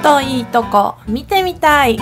といいとこ見てみたい。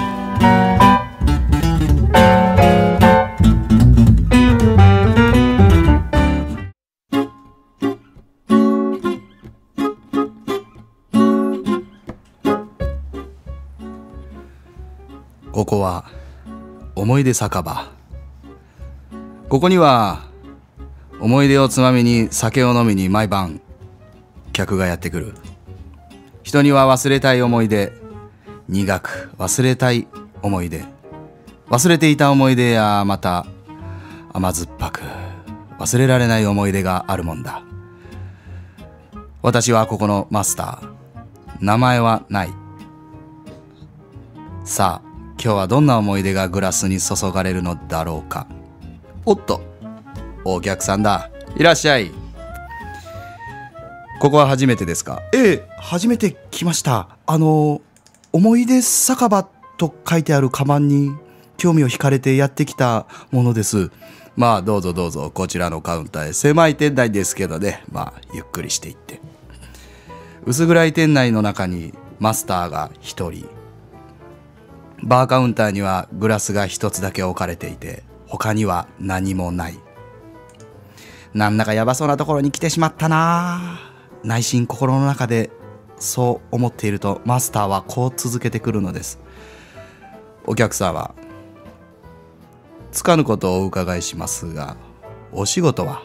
ここは思い出酒場。ここには思い出をつまみに酒を飲みに毎晩客がやってくる。人には忘れたい思い出、苦く忘れたい思い出、忘れていた思い出やまた甘酸っぱく忘れられない思い出があるもんだ。私はここのマスター。名前はない。さあ今日はどんな思い出がグラスに注がれるのだろうか。おっと、お客さんだ。いらっしゃい。ここは初めてですか？ 初めて来ました。思い出酒場と書いてあるカバンに興味を惹かれてやってきたものです。 まあどうぞどうぞ、こちらのカウンターへ。狭い店内ですけどね、まあゆっくりしていって。薄暗い店内の中にマスターが一人。バーカウンターにはグラスが一つだけ置かれていて、他には何もない。なんだかやばそうなところに来てしまったな。内心心の中でそう思っていると、マスターはこう続けてくるのです。お客様、つかぬことをお伺いしますが、お仕事は？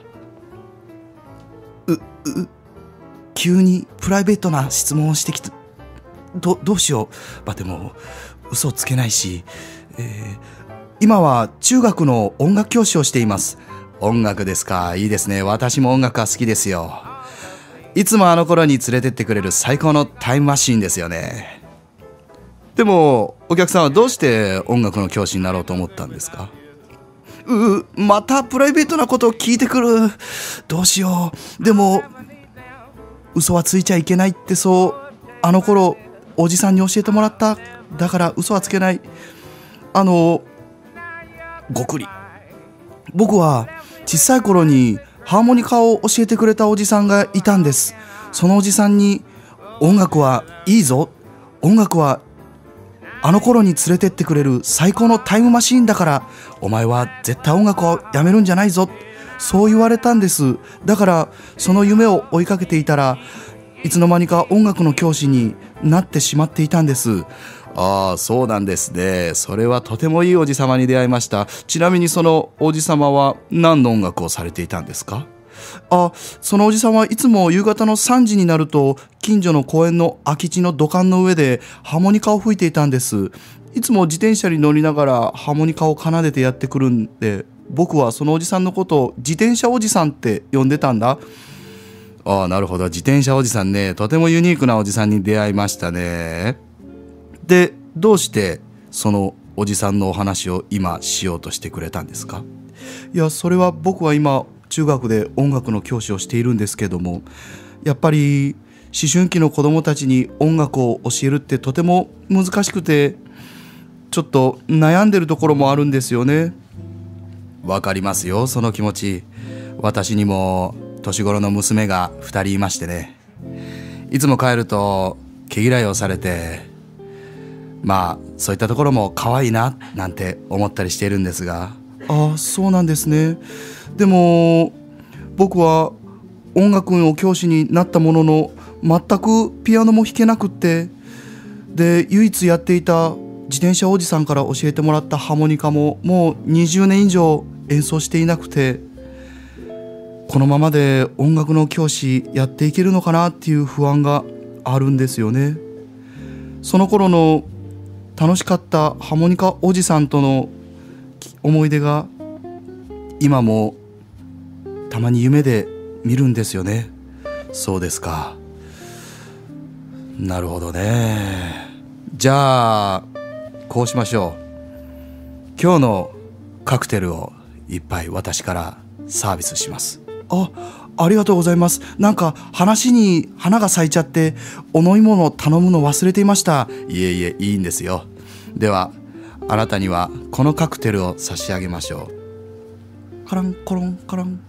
急にプライベートな質問をしてきて、どうしよう。でも嘘つけないし、今は中学の音楽教師をしています。 音楽ですか。いいですね。私も音楽が好きですよ。いつもあの頃に連れてってくれる最高のタイムマシーンですよね。でもお客さんはどうして音楽の教師になろうと思ったんですか？ またプライベートなことを聞いてくる。どうしよう。でも嘘はついちゃいけないってあの頃おじさんに教えてもらった。だから嘘はつけない。ごくり。僕は小さい頃にハーモニカを教えてくれたおじさんがいたんです。そのおじさんに、音楽はいいぞ。音楽はあの頃に連れてってくれる最高のタイムマシーンだから、お前は絶対音楽をやめるんじゃないぞ。そう言われたんです。だからその夢を追いかけていたら、いつの間にか音楽の教師になってしまっていたんです。 ああ、そうなんですね。それはとてもいいおじさまに出会いました。ちなみにそのおじさまは何の音楽をされていたんですか？ そのおじさんはいつも夕方の3時になると、近所の公園の空き地の土管の上でハーモニカを吹いていたんです。いつも自転車に乗りながらハーモニカを奏でてやってくるんで、僕はそのおじさんのことを自転車おじさんって呼んでたんだ。 ああ、なるほど。自転車おじさんね。とてもユニークなおじさんに出会いましたね。で、どうしてそのおじさんのお話を今しようとしてくれたんですか？ いや、それは僕は今中学で音楽の教師をしているんですけども、やっぱり思春期の子どもたちに音楽を教えるってとても難しくて、ちょっと悩んでるところもあるんですよね。 わかりますよ、その気持ち。私にも年頃の娘が2人いましてね。いつも帰ると毛嫌いをされて、まあそういったところも可愛いななんて思ったりしているんですが。 そうなんですね。でも僕は音楽の教師になったものの、全くピアノも弾けなくって、で唯一やっていた自転車おじさんから教えてもらったハーモニカももう20年以上演奏していなくて、このままで音楽の教師やっていけるのかなっていう不安があるんですよね。その頃の楽しかったハーモニカおじさんとの思い出が今もたまに夢で見るんですよね。 そうですか。なるほどね。じゃあこうしましょう。今日のカクテルを一杯私からサービスします。 ありがとうございます。なんか話に花が咲いちゃってお飲み物頼むの忘れていました。 いえいえ、いいんですよ。ではあなたにはこのカクテルを差し上げましょう。カランコロンカラン。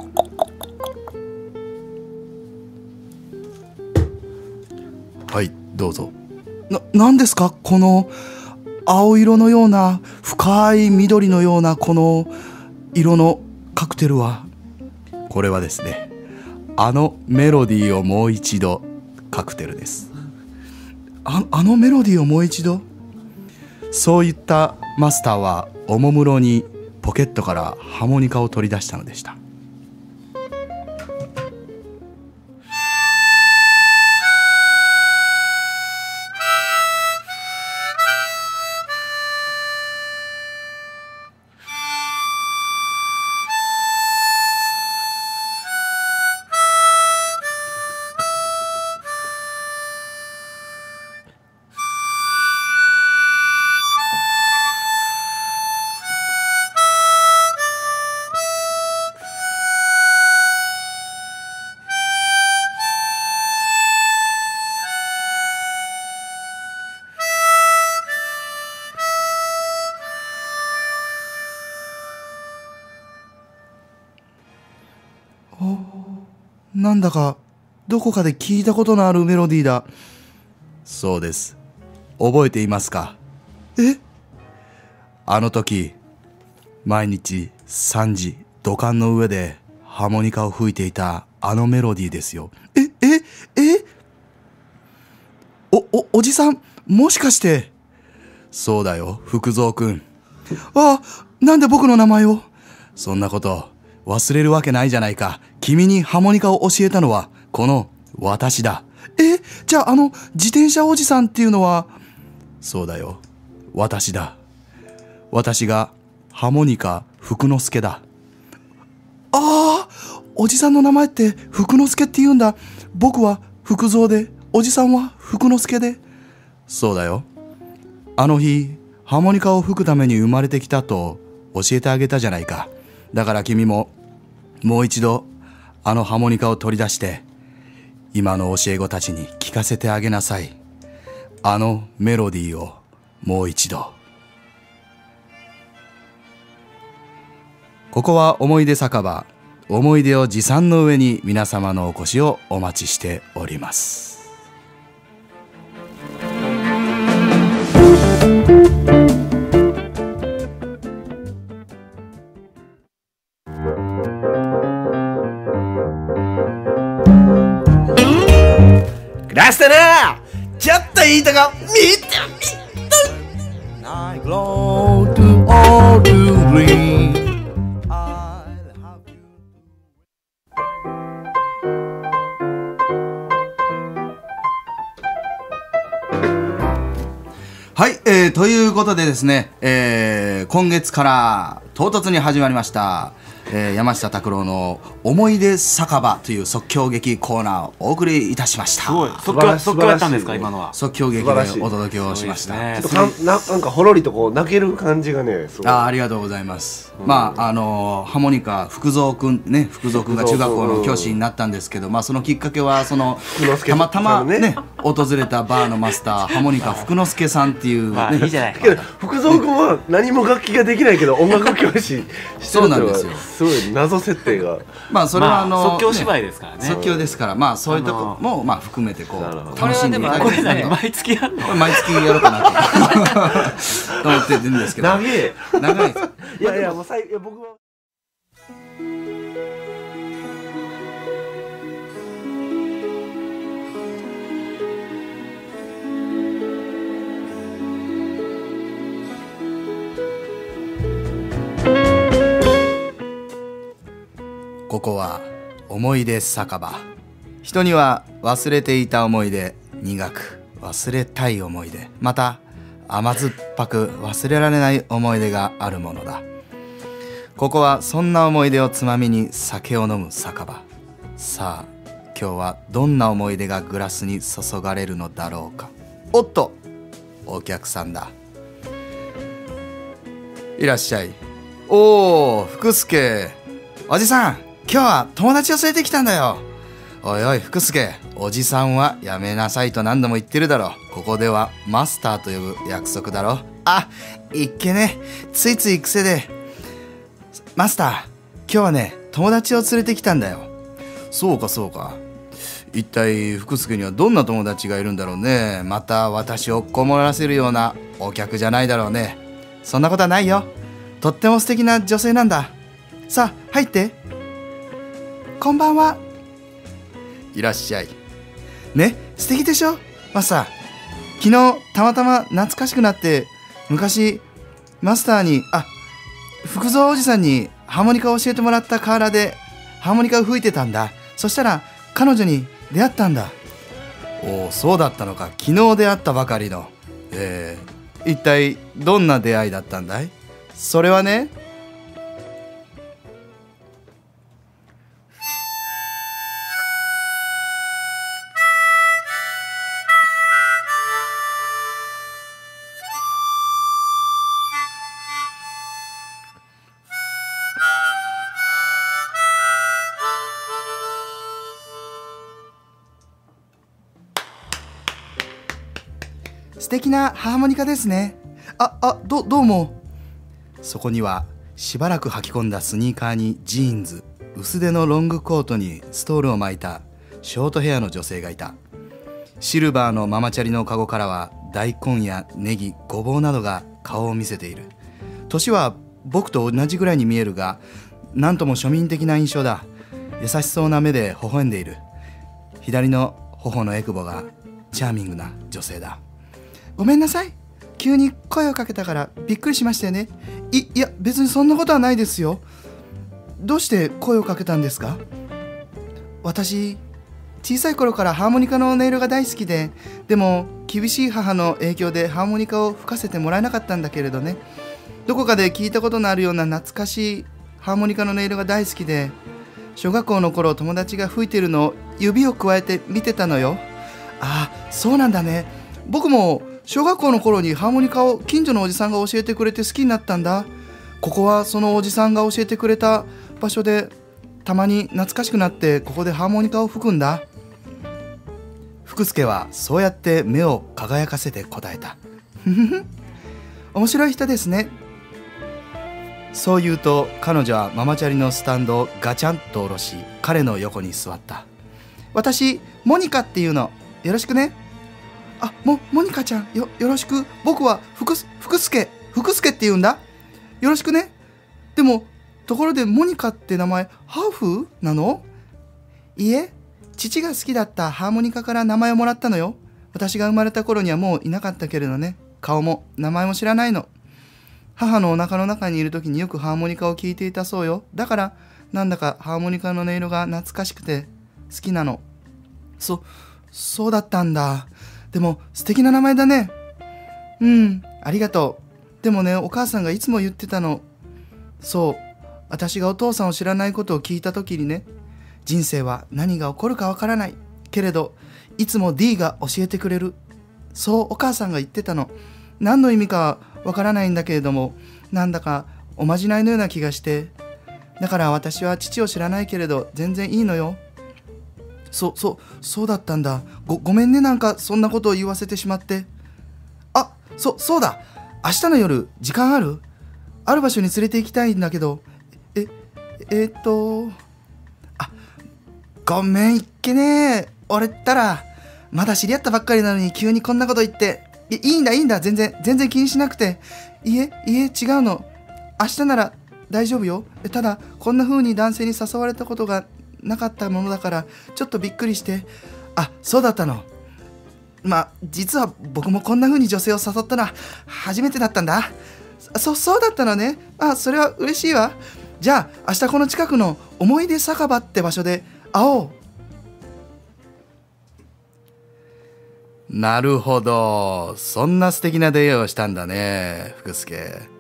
はい、 どうぞ。 何ですかこの青色のような深い緑のようなこの色のカクテルは。 これはですね、あのメロディーをもう一度カクテルです。 あのメロディーをもう一度。 そういったマスターはおもむろにポケットからハーモニカを取り出したのでした。 なんだかどこかで聞いたことのあるメロディーだ。 そうです。覚えていますか？ え？ あの時、毎日3時土管の上でハーモニカを吹いていたあのメロディーですよ。 おじさん、もしかして。 そうだよ、福蔵くん。 なんで僕の名前を？ そんなこと忘れるわけないじゃないか。君にハーモニカを教えたのはこの私だ。 じゃあ自転車おじさんっていうのは？ そうだよ、私だ。私がハーモニカ福之助だ。 おじさんの名前って福之助って言うんだ。僕は福蔵で、おじさんは福之助で。 そうだよ。あの日ハーモニカを吹くために生まれてきたと教えてあげたじゃないか。だから君ももう一度あのハーモニカを取り出して今の教え子たちに聞かせてあげなさい。あのメロディーをもう一度。ここは思い出酒場。思い出を持参の上に皆様のお越しをお待ちしております。 グラスだな。ちょっといいとこ見てみた。I glow to all to green。 はい、ということでですね、今月から唐突に始まりました、山下拓郎の思い出酒場という即興劇コーナーをお送りいたしました。 すごい即興やったんですか今のは。 即興劇でお届けをしました。 なんかほろりとこう泣ける感じがね。 ありがとうございます。まあハーモニカ福蔵くんね、福蔵くんが中学校の教師になったんですけど、まあそのきっかけはそのたまたまね訪れたバーのマスターハーモニカ福之助さんっていうね。 いいじゃない。 福蔵くんは何も楽器ができないけど音楽教師してる。 そうなんですよ。 すごい謎設定が。 まあそれは即興芝居ですからね。 即興ですから、まあそういうとこもまあ含めてこう楽しんでいただこれきたいと。 毎月やるの？ 毎月やろうかなと思ってるんですけど。 長いです。 いやもう僕は。 ここは思い出酒場。人には忘れていた思い出、苦く忘れたい思い出、また甘酸っぱく忘れられない思い出があるものだ。ここはそんな思い出をつまみに酒を飲む酒場。さあ今日はどんな思い出がグラスに注がれるのだろうか。おっと、お客さんだ。いらっしゃい。おー、福助。おじさん、今日は友達を連れてきたんだよ。おいおい福助、おじさんはやめなさいと何度も言ってるだろ。ここではマスターと呼ぶ約束だろ。いっけね、ついつい癖で。マスター、今日はね友達を連れてきたんだよ。そうかそうか。 一体福助にはどんな友達がいるんだろうね。また私を困らせるようなお客じゃないだろうね。 そんなことはないよ。とっても素敵な女性なんだ。さあ入って。こんばんは。 いらっしゃい。 ね、素敵でしょマスター。昨日たまたま懐かしくなって昔マスターに福蔵おじさんにハーモニカを教えてもらった河原でハーモニカを吹いてたんだ。そしたら彼女に出会ったんだ。 おお、そうだったのか。昨日出会ったばかりの。一体どんな出会いだったんだい？ それはね、素敵なハーモニカですね。どうも。 そこにはしばらく履き込んだスニーカーにジーンズ、薄手のロングコートにストールを巻いたショートヘアの女性がいた。シルバーのママチャリのカゴからは大根やネギ、ごぼうなどが顔を見せている。年は僕と同じぐらいに見えるが、なんとも庶民的な印象だ。優しそうな目で微笑んでいる。左の頬のエクボがチャーミングな女性だ。 ごめんなさい。急に声をかけたからびっくりしましたよね。いや別にそんなことはないですよ。どうして声をかけたんですか？私小さい頃からハーモニカの音色が大好きで、でも厳しい母の影響でハーモニカを吹かせてもらえなかったんだけれどね、どこかで聞いたことのあるような懐かしいハーモニカの音色が大好きで、小学校の頃友達が吹いてるのを指をくわえて見てたのよ。そうなんだね。僕も小学校の頃にハーモニカを近所のおじさんが教えてくれて好きになったんだ。ここはそのおじさんが教えてくれた場所で、たまに懐かしくなってここでハーモニカを吹くんだ。 福助はそうやって目を輝かせて答えた。 面白い人ですね。 そう言うと彼女はママチャリのスタンドをガチャンと下ろし、彼の横に座った。 私モニカっていうの。よろしくね。モニカちゃん、よろしく。僕は福助って言うんだ。よろしくね。でもところでモニカって名前ハーフなの？いいえ、父が好きだったハーモニカから名前をもらったのよ。私が生まれた頃にはもういなかったけれどね。顔も名前も知らないの。母のお腹の中にいる時によくハーモニカを聴いていたそうよ。だからなんだかハーモニカの音色が懐かしくて好きなの。そうだったんだ。でも素敵な名前だね。ありがとう。でもね、お母さんがいつも言ってたの。私がお父さんを知らないことを聞いた時にね、人生は何が起こるかわからないけれど、いつも D が教えてくれる。そうお母さんが言ってたの。何の意味かわからないんだけれども、なんだかおまじないのような気がして、だから私は父を知らないけれど全然いいのよ。そうだったんだ。ごめんね、なんかそんなことを言わせてしまって。そうだ。明日の夜時間ある？ある場所に連れて行きたいんだけど。ごめん、いっけねえ。俺ったらまだ知り合ったばっかりなのに急にこんなこと言って。いいんだ、全然気にしなくて。いえ違うの。明日なら大丈夫よ。ただこんな風に男性に誘われたことがなかったものだからちょっとびっくりして。そうだったの。実は僕もこんな風に女性を誘ったのは初めてだったんだ。そうだったのね。それは嬉しいわ。じゃあ明日この近くの思い出酒場って場所で会おう。 なるほど、そんな素敵な出会いをしたんだね、福助。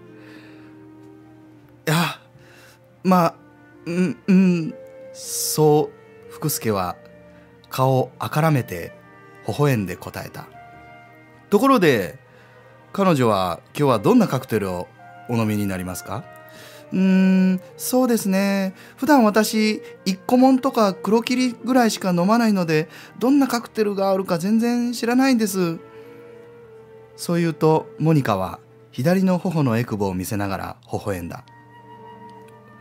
そう福助は顔をあからめて微笑んで答えた。ところで彼女は今日はどんなカクテルをお飲みになりますか？ そうですね。普段私一個もんとか黒霧ぐらいしか飲まないので、どんなカクテルがあるか全然知らないんです。 そう言うとモニカは左の頬のエクボを見せながら微笑んだ。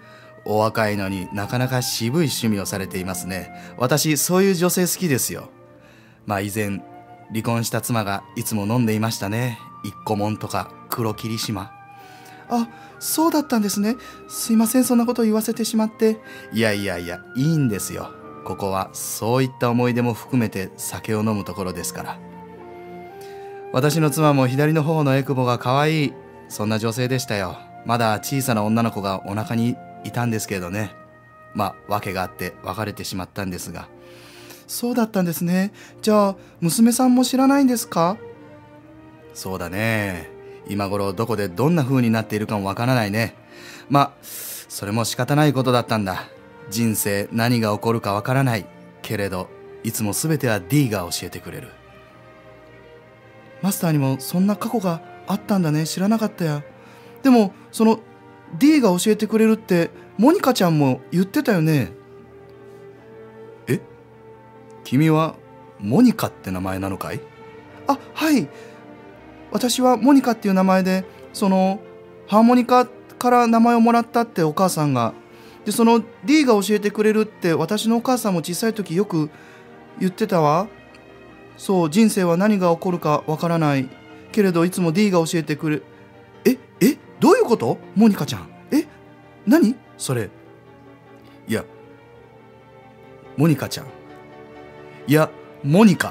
お若いのになかなか渋い趣味をされていますね。私そういう女性好きですよ。まあ以前離婚した妻がいつも飲んでいましたね。一個もんとか黒霧島。 あ、そうだったんですね。すいません、そんなことを言わせてしまって。 いや、いいんですよ。ここはそういった思い出も含めて酒を飲むところですから。私の妻も左の方のエクボが可愛い、そんな女性でしたよ。まだ小さな女の子がお腹にいたんですけれどね。まあ訳があって別れてしまったんですが。 そうだったんですね。じゃあ娘さんも知らないんですか？ そうだね。今頃どこでどんな風になっているかもわからないね。まあそれも仕方ないことだったんだ。人生何が起こるかわからないけれど、いつも全ては D が教えてくれる。 マスターにもそんな過去があったんだね。知らなかったや。でもその D が教えてくれるってモニカちゃんも言ってたよね。 え？君はモニカって名前なのかい？ あ、はい。私はモニカっていう名前で、そのハーモニカから名前をもらったってお母さんが。で、その D が教えてくれるって私のお母さんも小さい時よく言ってたわ。そう、人生は何が起こるかわからないけれどいつも D が教えてくれ。どういうこと？モニカちゃん。何？ それ。いや、モニカちゃん。いや、モニカ。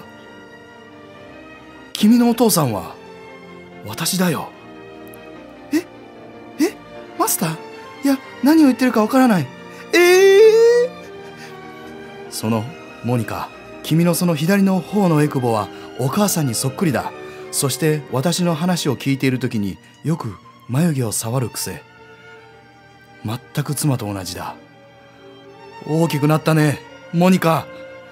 君のお父さんは私だよ。 マスター？いや、何を言ってるかわからない。 そのモニカ、君のその左の方のエクボはお母さんにそっくりだ。そして私の話を聞いているときによく眉毛を触る癖。全く妻と同じだ。大きくなったね、モニカ。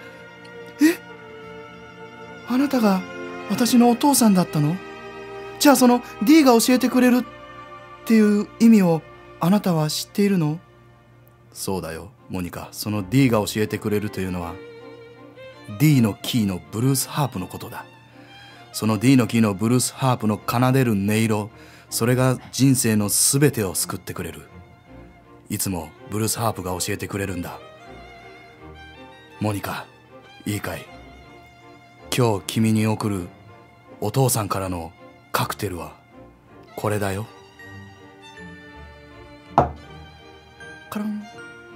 あなたが私のお父さんだったの？じゃあその D が教えてくれるっていう意味をあなたは知っているの？ そうだよ、モニカ。その D が教えてくれるというのは D のキーのブルースハープのことだ。その D のキーのブルースハープの奏でる音色、それが人生のすべてを救ってくれる。いつもブルースハープが教えてくれるんだ。モニカ、いいかい？今日君に送るお父さんからのカクテルはこれだよ。 カラン。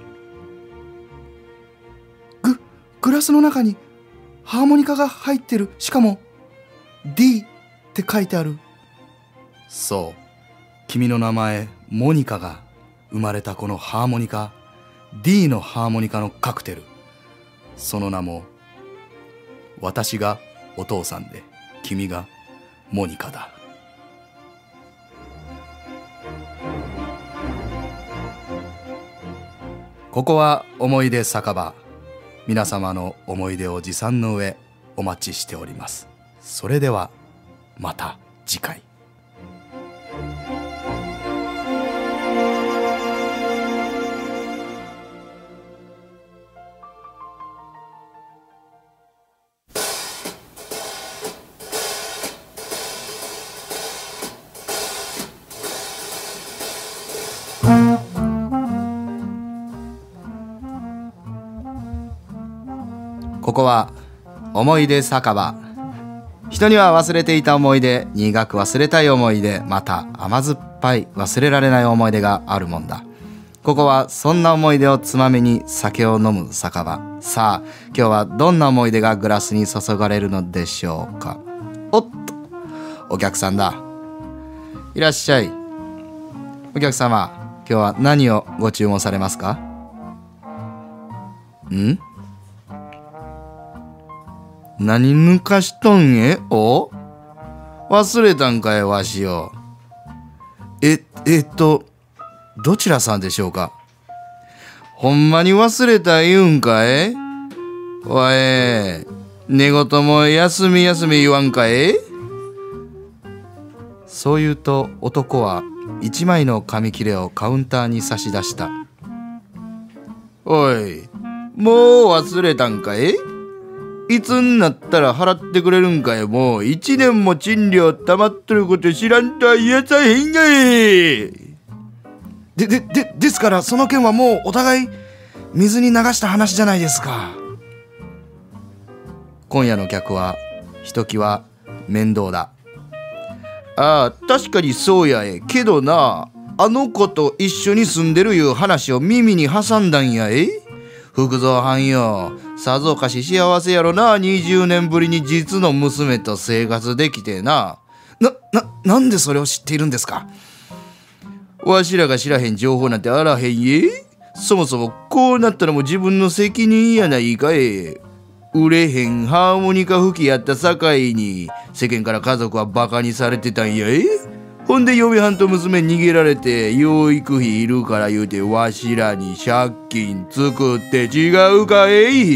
グラスの中にハーモニカが入ってる。しかも D って書いてある。 そう、君の名前モニカが生まれたこのハーモニカ、 D のハーモニカのカクテル、その名も私がお父さんで君がモニカだ。ここは思い出酒場。皆様の思い出を持参の上お待ちしております。それではまた次回。ここは思い出酒場。人には忘れていた思い出、苦く忘れたい思い出、また甘酸っぱい忘れられない思い出があるもんだ。ここはそんな思い出をつまみに酒を飲む酒場。さあ今日はどんな思い出がグラスに注がれるのでしょうか。おっと、お客さんだ。いらっしゃい。お客様、今日は何をご注文されますか？ん？何抜かしとんえ？お？忘れたんかいわしよ。どちらさんでしょうか？ほんまに忘れた言うんかい？わ寝言も休み休み言わんかい？そう言うと男は一枚の紙切れをカウンターに差し出した。おい、もう忘れたんかい？いつになったら払ってくれるんかい？もう1年も賃料溜まってること知らんとは言えさへんがい。 ですからその件はもうお互い水に流した話じゃないですか。 今夜の客はひときわ面倒だ。ああ、確かにそうやけどな、あの子と一緒に住んでるいう話を耳に挟んだんや。福蔵藩よ、さぞかし幸せやろな。20年ぶりに実の娘と生活できてな。 なんでそれを知っているんですか？ わしらが知らへん情報なんてあらへんそもそもこうなったらもう自分の責任やないか売れへんハーモニカ吹きやったさかいに世間から家族はバカにされてたんや。ほんで嫁はんと娘逃げられて養育費いるから言うてわしらに借金作って違うか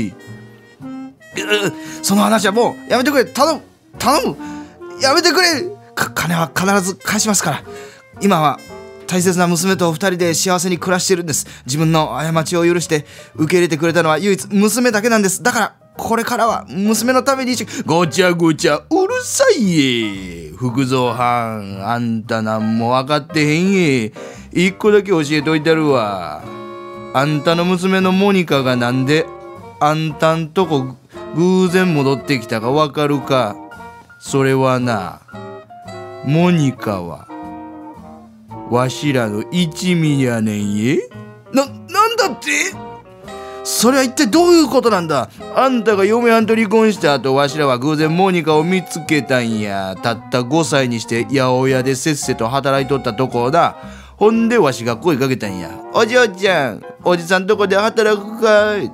その話はもうやめてくれ。頼むやめてくれ。金は必ず返しますから。今は大切な娘と2人で幸せに暮らしているんです。自分の過ちを許して受け入れてくれたのは唯一娘だけなんです。だからこれからは娘のためにごちゃごちゃうるさい福蔵藩、あんたなんも分かってへん一個だけ教えといたるわ。あんたの娘のモニカがなんであんたんとこ偶然戻ってきたか分かるか？それはな、モニカはわしらの一味やねんなんだって？それは一体どういうことなんだ？ あんたが嫁はんと離婚した後、わしらは偶然モニカを見つけたんや。たった5歳にして八百屋でせっせと働いとったとこをな。ほんでわしが声かけたんや。お嬢ちゃん、おじさんとこで働くかって。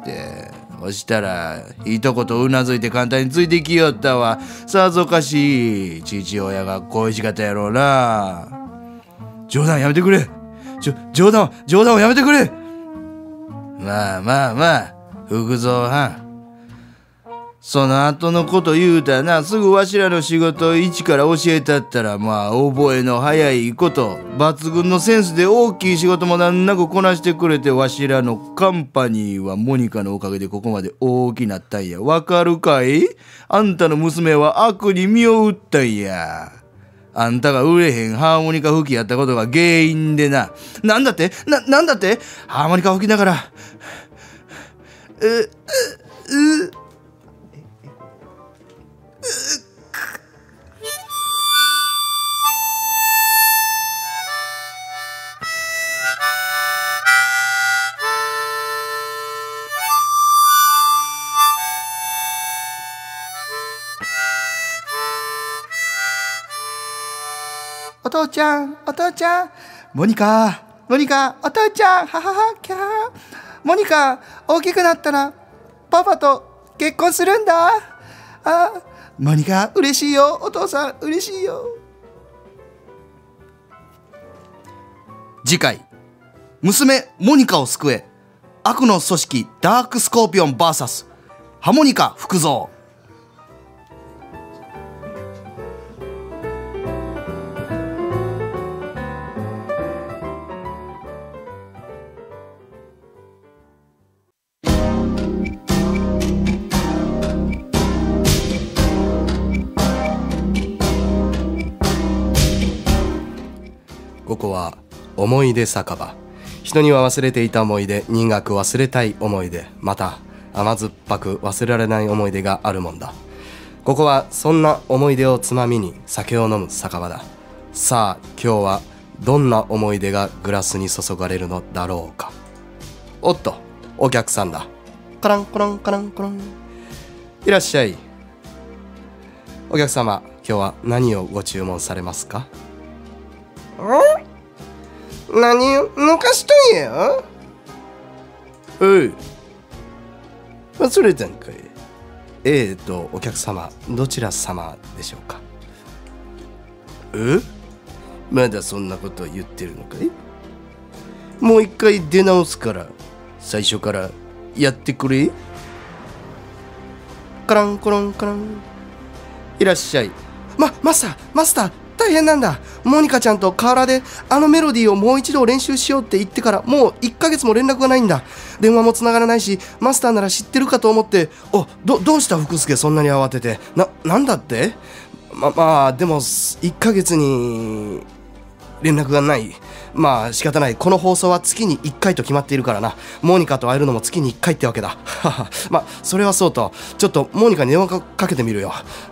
そしたら一言うなずいて簡単についてきよったわ。さぞかし父親が恋しかったやろうな。 冗談やめてくれ。冗談をやめてくれ。 まあ福蔵藩、その後のこと言うたらな、すぐわしらの仕事を一から教えたったら、まあ覚えの早いこと抜群のセンスで大きい仕事も難なくこなしてくれて、わしらのカンパニーはモニカのおかげでここまで大きなったんや。わかるかい？あんたの娘は悪に身を打ったんや。あんたが売れへんハーモニカ吹きやったことが原因でな。 なんだってハーモニカ吹きながらお父ちゃん、モニカ、お父ちゃん、ははは、キャー。モニカ、大きくなったらパパと結婚するんだ。モニカ、嬉しいよ。お父さん、嬉しいよ。 次回、娘モニカを救え、悪の組織ダークスコーピオン VS ハモニカ福蔵。 ここは思い出酒場。人には忘れていた思い出、苦く忘れたい思い出、また甘酸っぱく忘れられない思い出があるもんだ。ここはそんな思い出をつまみに酒を飲む酒場だ。さあ今日はどんな思い出がグラスに注がれるのだろうか。おっと、お客さんだ。カランコロンカランコロン。いらっしゃい。お客様、今日は何をご注文されますか？ 何を抜かしとんや。 おい、忘れたんかい。 お客様、どちら様でしょうか？ まだそんなこと言ってるのかい？もう一回出直すから最初からやってくれ。 カランコロンカラン。いらっしゃい。マスター大変なんだ。モニカちゃんと河原であのメロディーをもう一度練習しようって言ってからもう1ヶ月も連絡がないんだ。電話も繋がらないし、マスターなら知ってるかと思って。どうした福助、そんなに慌てて。なんだって？でも1ヶ月に連絡がない。 まあ仕方ない。この放送は月に1回と決まっているからな。モニカと会えるのも月に1回ってわけだ。まあそれはそうと、ちょっとモニカに電話かけてみるよ。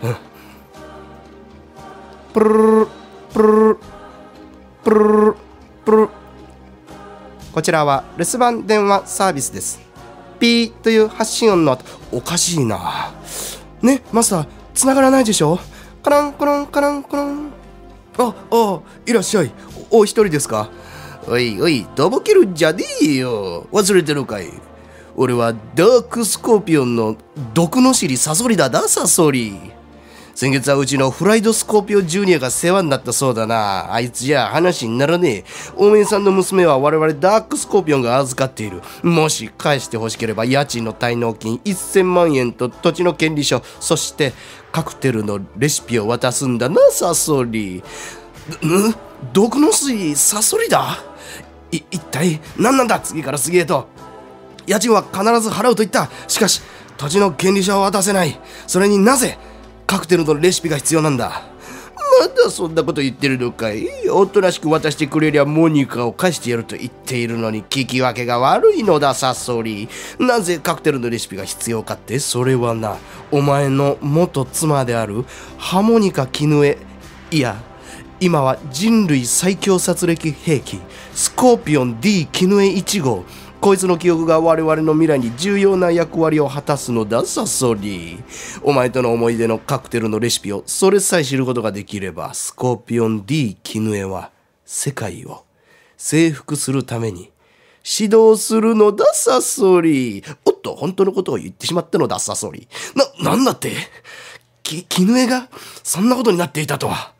プルルルプルルルプルルルプルル。こちらは留守番電話サービスです。ピーという発信音の後、おかしいな。ね、マスター、繋がらないでしょ。カランコロンカランコロン。 いらっしゃい。お一人ですか？ おいおい、とぼけるんじゃねえよ。忘れてるかい？俺はダークスコーピオンの毒の尻サソリだサソリ。先月はうちのフライドスコーピオジュニアが世話になったそうだな。あいつじゃ話にならねえ。おめえさんの娘は我々ダークスコーピオンが預かっている。もし返してほしければ家賃の滞納金1000万円と土地の権利書、そしてカクテルのレシピを渡すんだなサソリ。毒の水サソリだ。一体何なんだ。次から次へと。家賃は必ず払うと言った。しかし土地の権利書は渡せない。それになぜカクテルのレシピが必要なんだ。まだそんなこと言ってるのかい。おとなしく渡してくれりゃモニカを返してやると言っているのに聞き分けが悪いのだサソリ。なぜカクテルのレシピが必要かって、それはな、お前の元妻であるハモニカキヌエ、いや今は人類最強殺戮兵器スコーピオン D キヌエ1号、こいつの記憶が我々の未来に重要な役割を果たすのだサソリ。お前との思い出のカクテルのレシピをそれさえ知ることができれば、スコーピオン D キヌエは世界を征服するために指導するのだサソリ。おっと、本当のことを言ってしまったのだサソリ。なんだって、キヌエがそんなことになっていたとは。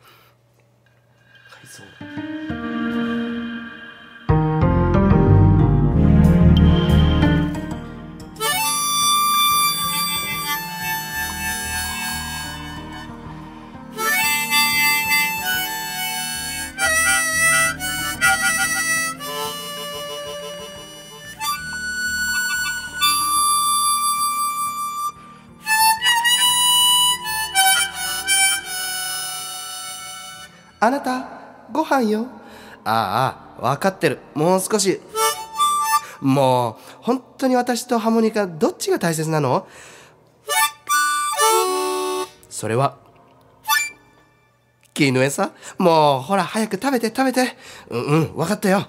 あなた、ご飯よ。ああ、わかってる。もう少し。もう、本当に私とハモニカ、どっちが大切なの？それは、キヌエさ。もう、ほら、早く食べて。わかったよ。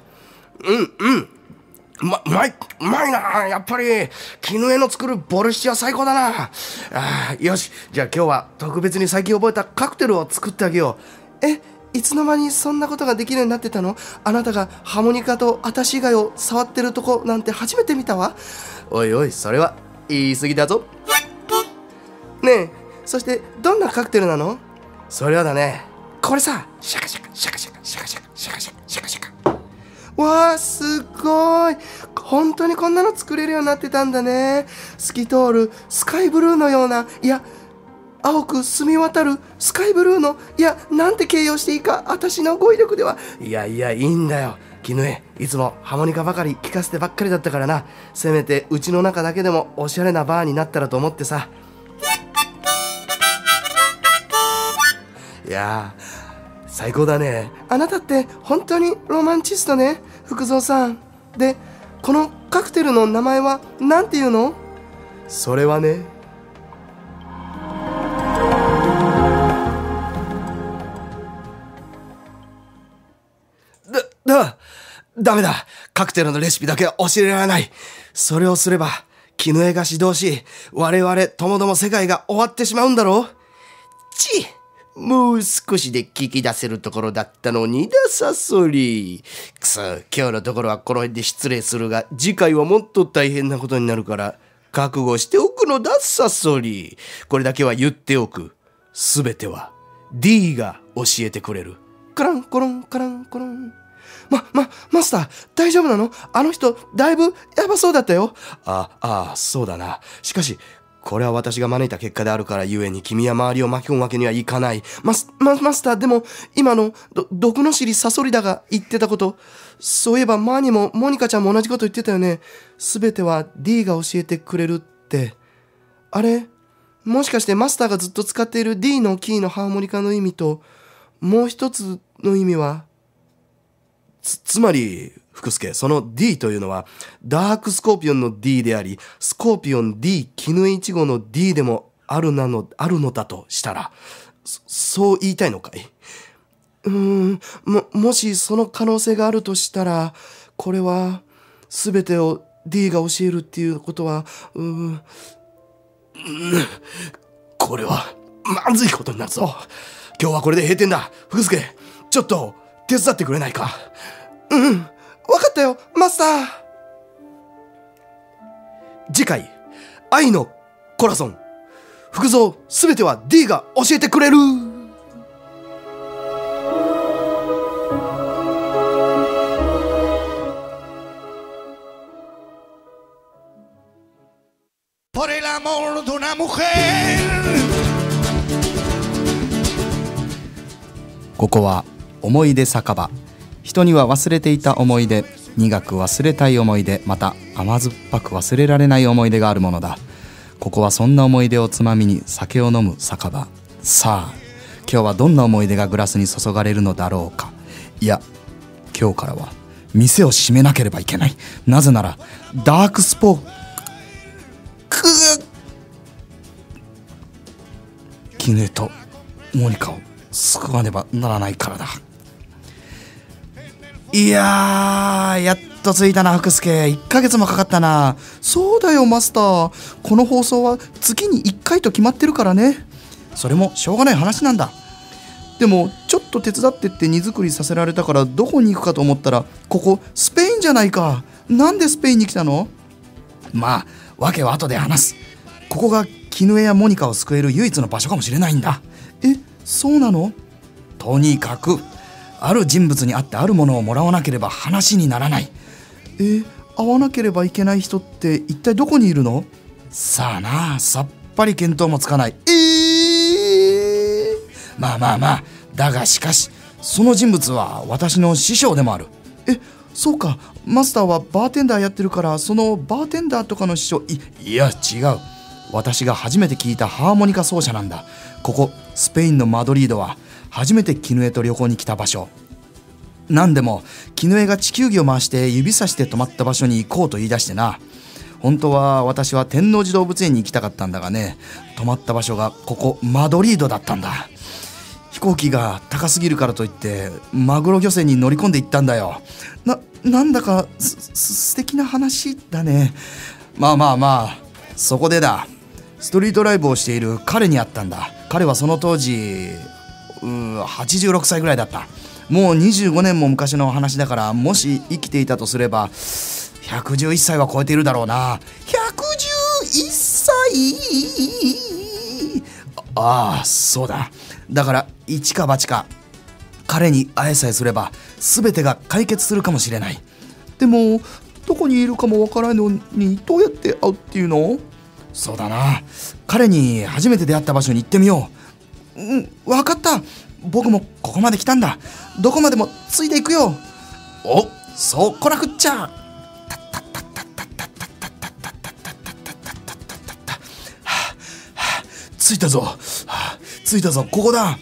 うまいな。やっぱりキヌエの作るボルシチは最高だな。よし、じゃあ今日は特別に最近覚えたカクテルを作ってあげよう。いつの間にそんなことができるようになってたの？あなたがハモニカと私以外を触ってるとこなんて初めて見たわ。おいおい、それは言い過ぎだぞ。ねえ、そしてどんなカクテルなの？それはだね、これさ。シャカシャカシャカシャカシャカシャカシャカシャカシャカシャカ。わあ、すごい。本当にこんなの作れるようになってたんだね。透き通るスカイブルーのような、いや青く澄み渡るスカイブルーの、いや、なんて形容していいか私の語彙力では。いやいいんだよキヌエ。いつもハモニカばかり聴かせてばっかりだったからな。せめてうちの中だけでもおしゃれなバーになったらと思ってさ。いやー、最高だね。あなたって本当にロマンチストね、福蔵さん。で、このカクテルの名前はなんていうの？それはね、ダメだ。カクテルのレシピだけは教えられない。それをすればキヌエが指導し、我々ともども世界が終わってしまうんだろう。 もう少しで聞き出せるところだったのにだサソリ。くそ、今日のところはこの辺で失礼するが、次回はもっと大変なことになるから覚悟しておくのだサソリ。これだけは言っておく。すべては D が教えてくれる。 カランコロンカランコロン。マスター、大丈夫なの？あの人だいぶやばそうだったよ。 そうだな。しかしこれは私が招いた結果であるからゆえに、君は周りを巻き込むわけにはいかない。マスター、でも今の毒の尻サソリだが言ってたこと、そういえばマーニもモニカちゃんも同じこと言ってたよね。すべては D が教えてくれるって。あれ、もしかしてマスターがずっと使っている D のキーのハーモニカの意味ともう一つの意味はつまり福助、その D というのはダークスコーピオンの D であり、スコーピオン D 絹1号の D でもあるのだとしたら、そう言いたいのかい？もしその可能性があるとしたら、これは全てを D が教えるっていうことは、これはまずいことになるぞ。今日はこれで閉店だ。福助、ちょっと手伝ってくれないか？わかったよ、マスター。次回、愛のコラソン。福蔵、すべては D が教えてくれる。 Por el amor de una mujer。 ここは思い出酒場。人には忘れていた思い出、苦く忘れたい思い出、また甘酸っぱく忘れられない思い出があるものだ。ここはそんな思い出をつまみに酒を飲む酒場。さあ、今日はどんな思い出がグラスに注がれるのだろうか。いや、今日からは店を閉めなければいけない。なぜならダークスポーク絹とモニカを救わねばならないからだ。いやー、やっと着いたな福助。1ヶ月もかかったな。そうだよマスター、この放送は月に1回と決まってるからね。それもしょうがない話なんだ。でもちょっと手伝ってって荷造りさせられたからどこに行くかと思ったら、ここスペインじゃないか。なんでスペインに来たの？まあ訳は後で話す。ここが絹江やモニカを救える唯一の場所かもしれないんだ。そうなの？とにかくある人物に会ってあるものをもらわなければ話にならない。会わなければいけない人って一体どこにいるの？さあな、さっぱり見当もつかない。まあだがしかしその人物は私の師匠でもある。そうか、マスターはバーテンダーやってるから、そのバーテンダーとかの師匠。いや違う、私が初めて聞いたハーモニカ奏者なんだ。ここスペインのマドリードは初めて絹江と旅行に来た場所。なんでも絹江が地球儀を回して指さして止まった場所に行こうと言い出してな。本当は私は天王寺動物園に行きたかったんだがね、止まった場所がここマドリードだったんだ。飛行機が高すぎるからといってマグロ漁船に乗り込んで行ったんだよ。なんだか素敵な話だね。まあそこでだ、ストリートライブをしている彼に会ったんだ。彼はその当時86歳ぐらいだった。もう25年も昔の話だから、もし生きていたとすれば111歳は超えているだろうな。111歳。そうだ。だから一か八か彼に会えさえすれば全てが解決するかもしれない。でもどこにいるかもわからないのにどうやって会うっていうの？そうだな、彼に初めて出会った場所に行ってみよう。わかった、僕もここまで来たんだ。どこまでもついていくよ。そうこらくっちゃ。着いたぞ、ここだ。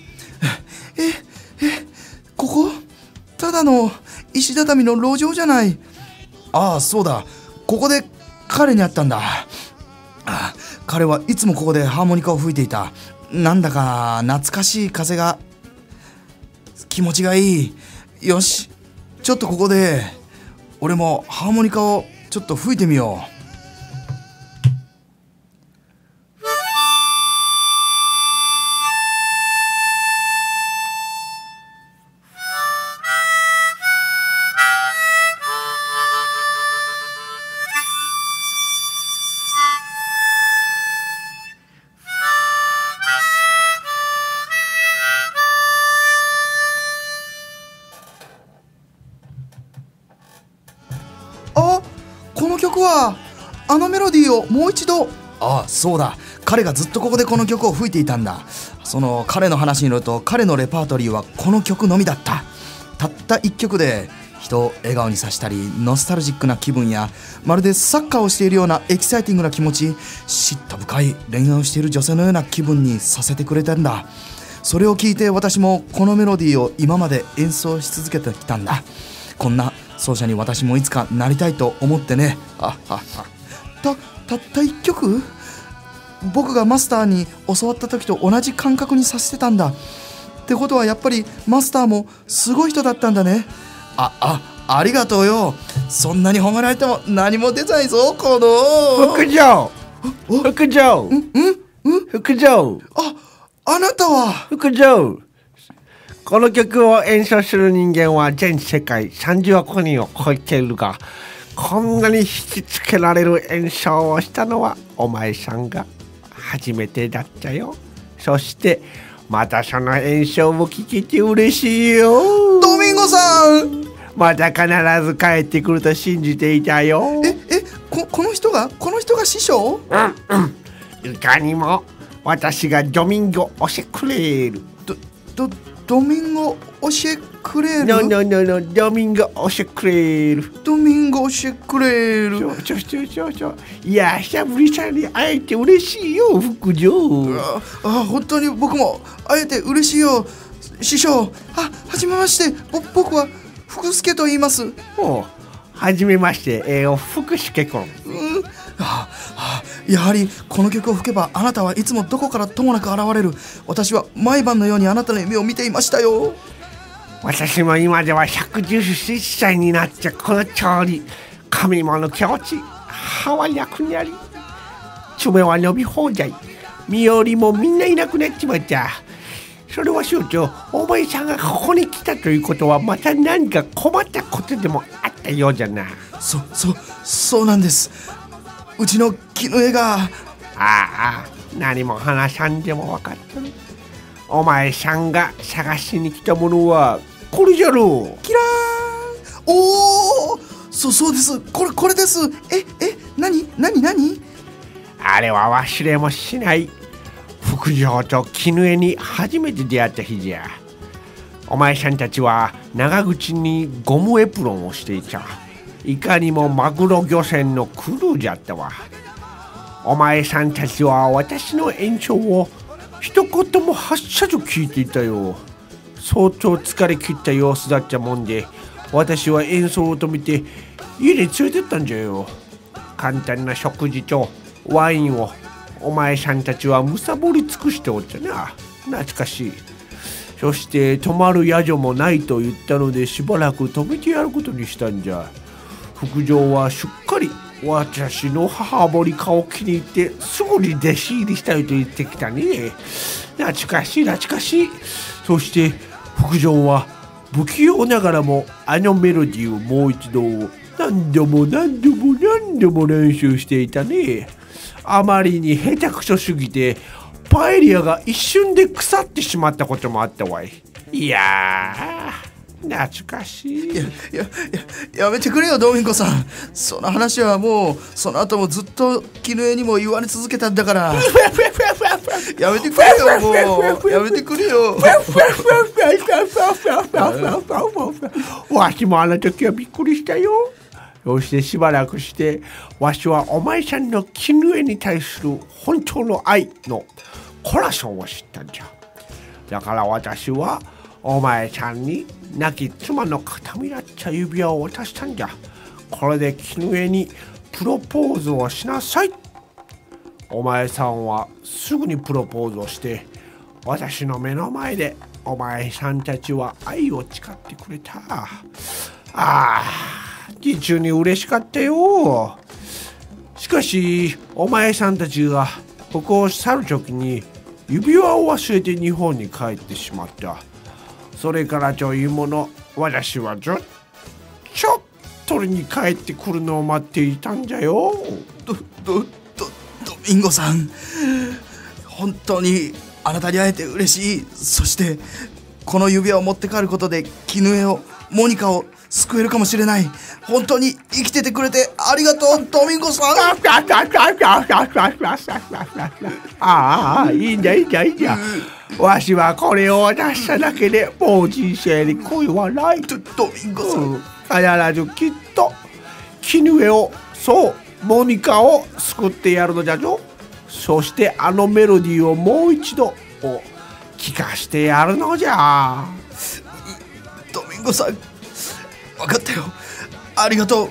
ここただの石畳の路上じゃない。そうだ、ここで彼に会ったんだ。彼はいつもここでハーモニカを吹いていた。なんだか懐かしい風が気持ちがいい。よし、ちょっとここで俺もハーモニカをちょっと吹いてみよう。この曲はあのメロディーをもう一度。そうだ、彼がずっとここでこの曲を吹いていたんだ。その彼の話によると、彼のレパートリーはこの曲のみだった。たった一曲で人を笑顔にさせたり、ノスタルジックな気分やまるでサッカーをしているようなエキサイティングな気持ち、嫉妬深い恋愛をしている女性のような気分にさせてくれたんだ。それを聞いて私もこのメロディーを今まで演奏し続けてきたんだ。 こんな奏者に私もいつかなりたいと思ってね。たった1曲、僕がマスターに教わった時と同じ感覚にさせてたんだ。ってことはやっぱりマスターもすごい人だったんだね。ありがとうよ。そんなに褒められても何も出ないぞこの副長、 あなたは副長、この曲を演奏する人間は全世界30億人を超えているが、こんなに引きつけられる演奏をしたのはお前さんが初めてだったよ。そしてまたその演奏を聴けて嬉しいよ。 ドミンゴさん、 また必ず帰ってくると信じていたよ。 この人が師匠？ いかにも私がドミンゴ教えくれる。 ドミンゴ教えくれる？ ドミンゴ教えくれる。 ドミンゴ教えくれる。 いや、久ぶりさんに会えて嬉しいよ、副長。 本当に僕も会えて嬉しいよ、師匠。はじめまして。僕は福助と言います。 はじめまして、福助君。 やはりこの曲を吹けばあなたはいつもどこからともなく現れる。私は毎晩のようにあなたの夢を見ていましたよ。 私も今では111歳になってこの通り、髪も抜け落ち、歯はなくなり、爪は伸び放題、身寄りもみんないなくなっちまった。それは省庁、お前さんがここに来たということはまた何か困ったことでもあったようじゃな。 そうなんです。うちの絹江が。 何も話さんでも分かってる。お前さんが探しに来たものはこれじゃろう。 キラーン。そうです。これです。何？ あれは忘れもしない。副長と絹江に初めて出会った日じゃ。お前さんたちは長靴にゴムエプロンをしていた。いかにもマグロ漁船のクルーじゃったわ。お前さんたちは私の演奏を一言も発さず聞いていたよ。相当疲れ切った様子だったもんで、私は演奏を止めて家に連れてったんじゃよ。簡単な食事とワインをお前さんたちはむさぼり尽くしておったな。懐かしい。そして泊まる宿もないと言ったので、しばらく泊めてやることにしたんじゃ。副長はしっかり私の母堀顔を気に入ってすぐに弟子入りしたいと言ってきたね。懐かしい。そして副長は不器用ながらもあのメロディーをもう一度何度も練習していたね。あまりに下手くそすぎてパエリアが一瞬で腐ってしまったこともあったわい。いやー、懐かしい。 やめてくれよドミンコさん。その話はもうその後もずっと絹江にも言われ続けたんだから。やめてくれよ、もうやめてくれよ。 わしもあの時はびっくりしたよ。そしてしばらくしてわしはお前さんの絹江に対する本当の愛のコラソンを知ったんじゃ。だから私はお前さんに亡き妻の形見だった指輪を渡したんじゃ。これで絹江にプロポーズをしなさい。お前さんはすぐにプロポーズをして私の目の前でお前さんたちは愛を誓ってくれた。実に嬉しかったよ。しかしお前さんたちがここを去る時に指輪を忘れて日本に帰ってしまった。それからというもの、私はちょっと取りに帰ってくるのを待っていたんじゃよ。 ドミンゴさん、本当にあなたに会えて嬉しい。そしてこの指輪を持って帰ることで絹江を、モニカを救えるかもしれない。本当に生きててくれてありがとうドミンゴさん。 いいんだ。わしはこれを渡しただけでもう人生に恋はない。 ドミンゴさん、 必ずきっと絹江を、そうモニカを救ってやるのじゃぞ。そしてあのメロディーをもう一度聞かしてやるのじゃ。 ドミンゴさん、分かったありがとう。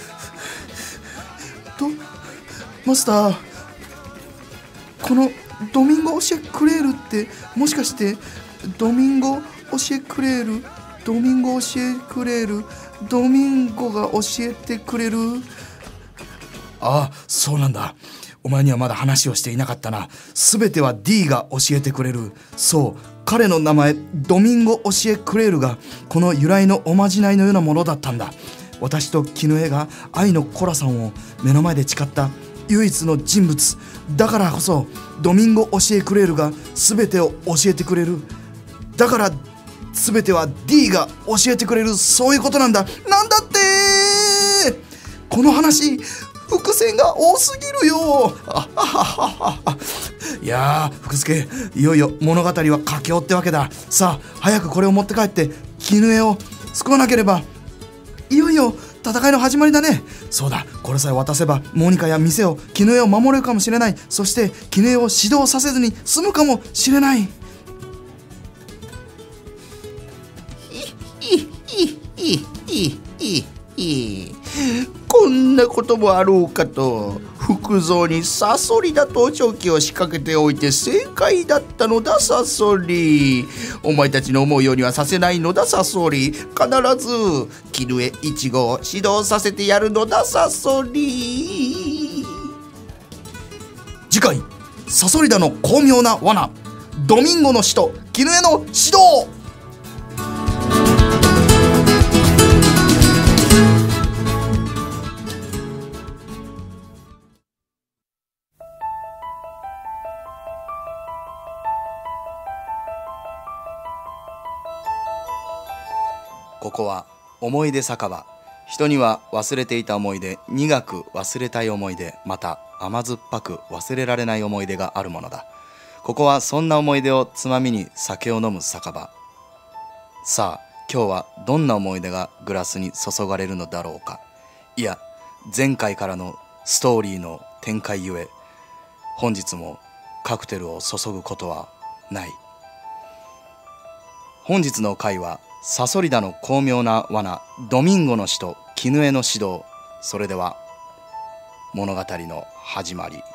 マスター、このドミンゴ・オシェクレールってもしかしてドミンゴ・オシェクレール、ドミンゴ・オシェクレール、ドミンゴが教えてくれる？ああ、そうなんだ。お前にはまだ話をしていなかったな。すべては D が教えてくれる。そう、彼の名前ドミンゴ・オシェクレールがこの由来のおまじないのようなものだったんだ。私とキヌエが愛のコラさんを目の前で誓った唯一の人物だからこそ、ドミンゴ・オシェクレールが全てを教えてくれる。だから全ては D が教えてくれる。そういうことなんだ。なんだって。この話伏線が多すぎるよ。いやー、福助、いよいよ物語は佳境ってわけだ。さあ早くこれを持って帰ってキヌエを救わなければ。いよいよ戦いの始まりだね。そうだ、これさえ渡せばモニカや店を、キヌエを守れるかもしれない。そしてキヌエを指導させずに済むかもしれない。 こんなこともあろうかと。福蔵にサソリだ盗聴器を仕掛けておいて正解だったのだ、サソリ。お前たちの思うようにはさせないのだ、サソリ。必ずキヌエ1号を指導させてやるのだ、サソリ。 次回、サソリダの巧妙な罠、ドミンゴの使徒キヌエの指導。 ここは思い出酒場。人には忘れていた思い出、苦く忘れたい思い出、また甘酸っぱく忘れられない思い出があるものだ。ここはそんな思い出をつまみに酒を飲む酒場。さあ今日はどんな思い出がグラスに注がれるのだろうか。いや、前回からのストーリーの展開ゆえ、本日もカクテルを注ぐことはない。本日の回はサソリダの巧妙な罠、ドミンゴの使徒キヌエの指導。それでは物語の始まり。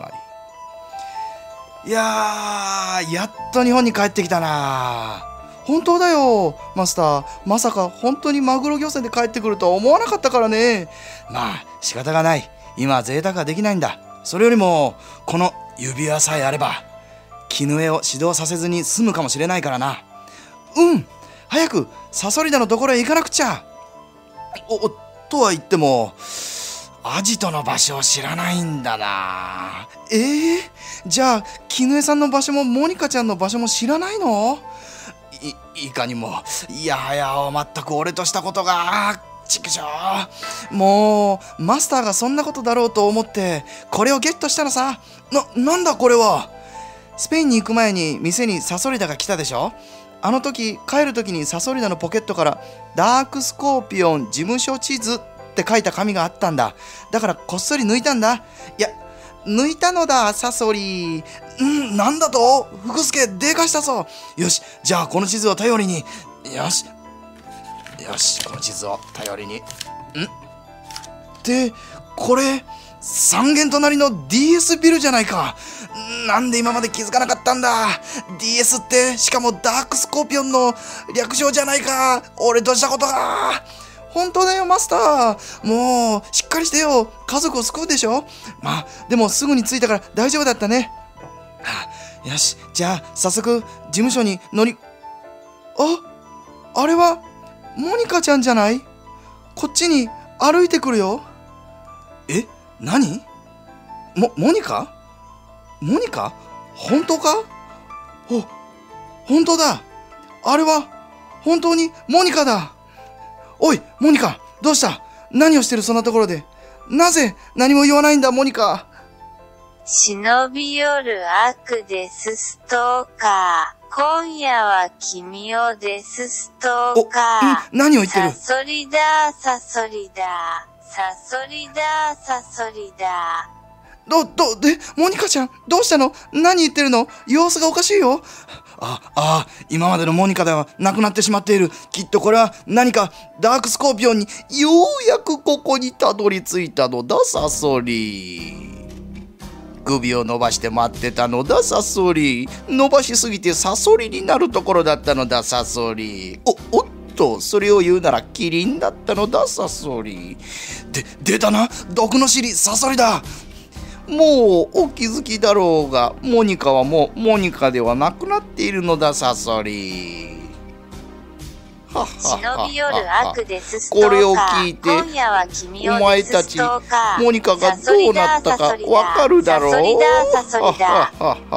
いやー、やっと日本に帰ってきたな。本当だよマスター、まさか本当にマグロ漁船で帰ってくるとは思わなかったからね。まあ仕方がない、今は贅沢ができないんだ。それよりもこの指輪さえあればキヌエを指導させずに済むかもしれないからな。早くサソリダのところへ行かなくちゃ。とは言ってもアジトの場所を知らないんだな。じゃあキヌエさんの場所もモニカちゃんの場所も知らないの？いかにも。いやはや、全く俺としたことが。ちくしょう。もうマスターがそんなことだろうと思ってこれをゲットしたのさ。なんだこれは。スペインに行く前に店にサソリダが来たでしょ。あの時帰る時にサソリダのポケットからダークスコーピオン事務所地図って書いた紙があったんだ。だからこっそり抜いたんだ。いや、抜いたのだ、サソリ。なんだと？福助、でかしたぞ。よし、じゃあこの地図を頼りに。よし、この地図を頼りに。で、これ3軒隣の DS ビルじゃないか。なんで今まで気づかなかったんだ。 DS ってしかもダークスコーピオンの略称じゃないか。俺としたことが。本当だよマスター、もうしっかりしてよ。家族を救うでしょ。まあでもすぐに着いたから大丈夫だったね。よし、じゃあ早速事務所に乗り。あれはモニカちゃんじゃない？こっちに歩いてくるよ。何？モニカ？本当か？本当だ。あれは本当にモニカだ。おいモニカ、どうした？何をしてるそんなところで。なぜ何も言わないんだモニカ。 忍び寄る悪です、ストーカー。今夜は君をです、ストーカー。 何を言ってる？ サソリだ、サソリだ。サソリだ、サソリだ。 モニカちゃん、どうしたの？何言ってるの？様子がおかしいよ。今までのモニカではなくなってしまっている。きっとこれは何かダークスコーピオンにようやくここにたどり着いたのだ、サソリ。首を伸ばして待ってたのだ、サソリ。伸ばしすぎてサソリになるところだったのだ、サソリ。おっと、それを言うならキリンだったのだ、サソリ。出たな、毒の尻、サソリだ。もうお気づきだろうが、モニカはもうモニカではなくなっているのだ、サソリ。 忍び寄る悪ですストーカー。 これを聞いて、 今夜は君をお前たちモニカがどうなったかわかるだろう。 サソリだ、サソリだ。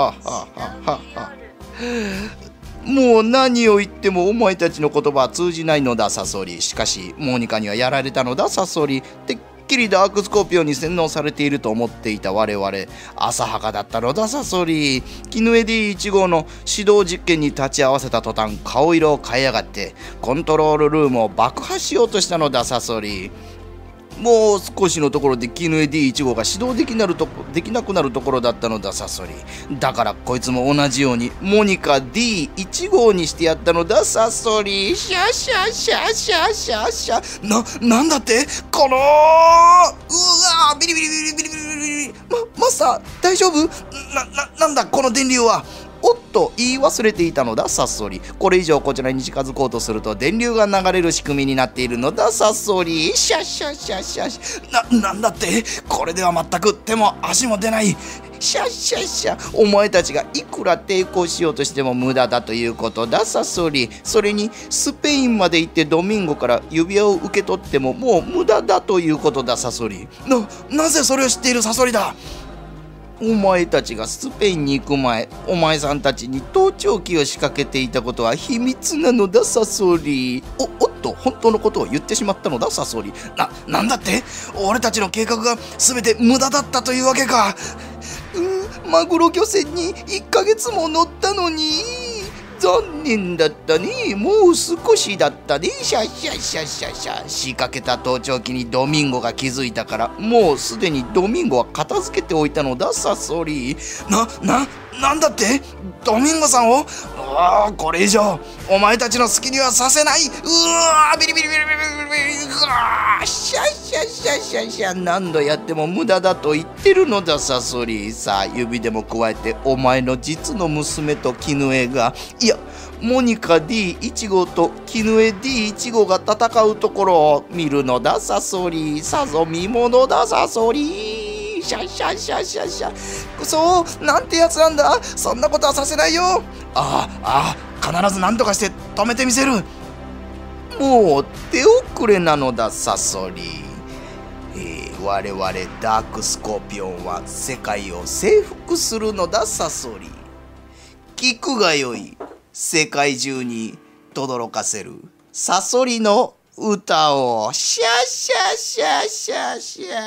もう何を言ってもお前たちの言葉は通じないのだ、サソリ。しかしモニカにはやられたのだ、サソリ。てっきりダークスコーピオンに洗脳されていると思っていた我々、浅はかだったのだ、サソリ。キヌエ D1 号の指導実験に立ち会わせた途端、顔色を変えやがってコントロールルームを爆破しようとしたのだ、サソリ。もう少しのところでキヌエ D1 号が始動できなくなるところだったのだ、サソリ。だからこいつも同じようにモニカ D1 号にしてやったのだ、サソリ。シャシャシャシャシャシャ。なんだって、このうわー、ビリビリビリビリビリビリ。マスター大丈夫？なんだこの電流は。おっと、言い忘れていたのだ、サソリ。これ以上こちらに近づこうとすると電流が流れる仕組みになっているのだ、サソリ。シャシャシャシャシャ。なんだって、これでは全く手も足も出ない。シャシャシャ。お前たちがいくら抵抗しようとしても無駄だということだ、サソリ。それにスペインまで行ってドミンゴから指輪を受け取ってももう無駄だということだ、サソリ。なぜそれを知っている、サソリだ。お前たちがスペインに行く前、お前さんたちに盗聴器を仕掛けていたことは秘密なのだ、サソリ。おっと、本当のことを言ってしまったのだ、サソリ。なんだって？俺たちの計画が全て無駄だったというわけか。マグロ漁船に1ヶ月も乗ったのに。残念だったね。もう少しだったね。シャシャシャシャシャ。仕掛けた盗聴器にドミンゴが気づいたから、もうすでにドミンゴは片付けておいたのだ、サソリ。なんだって？ドミンゴさんを？これ以上お前たちの好きにはさせない。ビリビリビリビリビリ。シャシャシャシャシャ。何度やっても無駄だと言ってるのだ、サソリ。さあ、指でも加えてお前の実の娘とキヌエが、いやモニカ D1 号とキヌエ D1 号が戦うところを見るのだ、サソリ。さぞ見ものだ、サソリ。シャシャシャシャシャ。そう、なんてやつなんだ。そんなことはさせないよ。必ず何とかして止めてみせる。もう手遅れなのだ、サソリ。我々ダークスコーピオンは世界を征服するのだ、サソリ。聞くがよい。世界中に轟かせるサソリの歌を。シャシャシャシャシャ。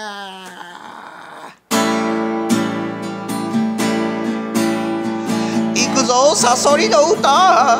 行くぞ、サソリの歌。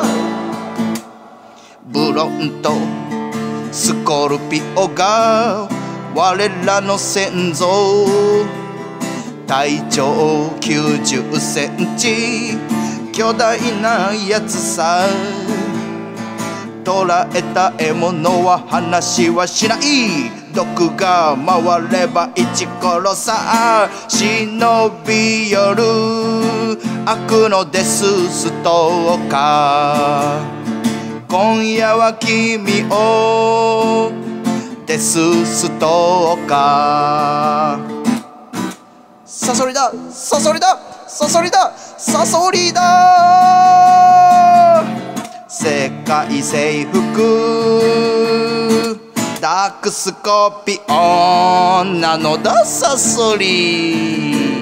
ブロンとスコルピオが我らの先祖。体長90センチ巨大なやつさ。捕らえた獲物は話はしない。毒が回ればイチコロさ。忍び寄る悪のデスストーカー。今夜は君をデスストーカー。サソリだ、サソリだ、サソリだ、サソリだ。世界征服ダークスコーピオンなのだ、サソリ。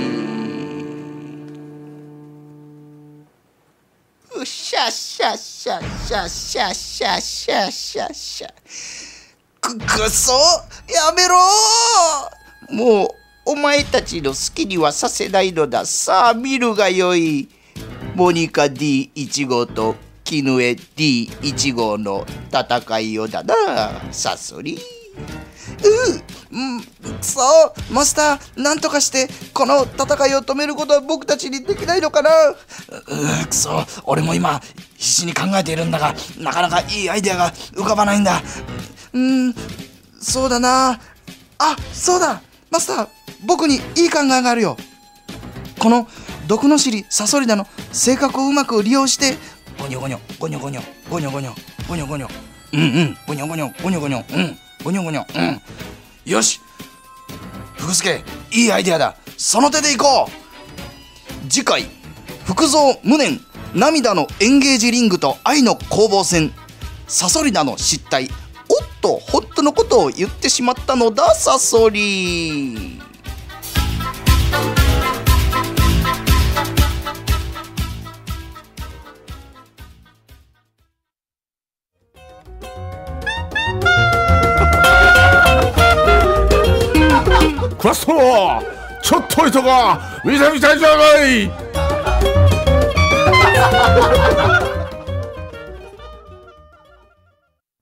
シャシャシャシャシャシャシャシャシャ。くそ、やめろ。もうお前たちの好きにはさせないのだ。さあ見るがよい。モニカ D1 号とキヌエ D1 号の戦いようだな、サソリ。 くそマスター、なんとかしてこの戦いを止めることは僕たちにできないのかな。くそ、俺も今必死に考えているんだが、なかなかいいアイデアが浮かばないんだ。そうだなあ、そうだマスター、僕にいい考えがあるよ。この毒の尻サソリダの性格をうまく利用して、ゴニョゴニョゴニョゴニョゴニョゴニョゴニョゴニョゴニョゴニョゴニョゴニョゴニョゴニョよし福助、いいアイデアだ。その手でいこう。次回、福蔵無念涙のエンゲージリングと愛の攻防戦、サソリダの失態、おっと本当のことを言ってしまったのだサソリ。 クラストちょっといとか見てみたいじゃない。